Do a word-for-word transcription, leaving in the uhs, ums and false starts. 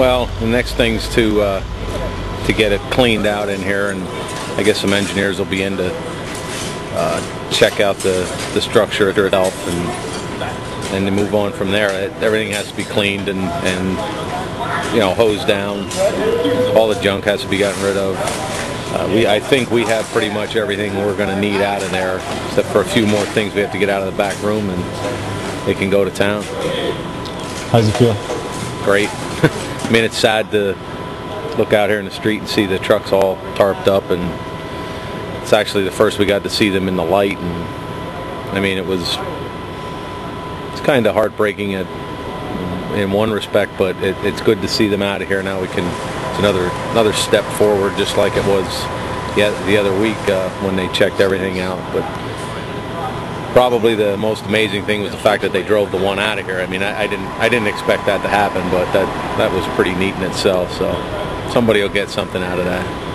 Well, the next thing's to uh, to get it cleaned out in here, and I guess some engineers will be in to uh, check out the, the structure itself, and and to move on from there. It, everything has to be cleaned and, and you know, hosed down. All the junk has to be gotten rid of. Uh, we, I think we have pretty much everything we're going to need out of there, except for a few more things we have to get out of the back room, and it can go to town. How does it feel? Great. I mean, it's sad to look out here in the street and see the trucks all tarped up, and it's actually the first we got to see them in the light, and I mean, it was it's kind of heartbreaking at, in one respect, but it, it's good to see them out of here now. We can it's another another step forward, just like it was the, the other week uh, when they checked everything out. But probably the most amazing thing was the fact that they drove the one out of here. I mean, I, I didn't I didn't expect that to happen, but that that was pretty neat in itself. So somebody will get something out of that.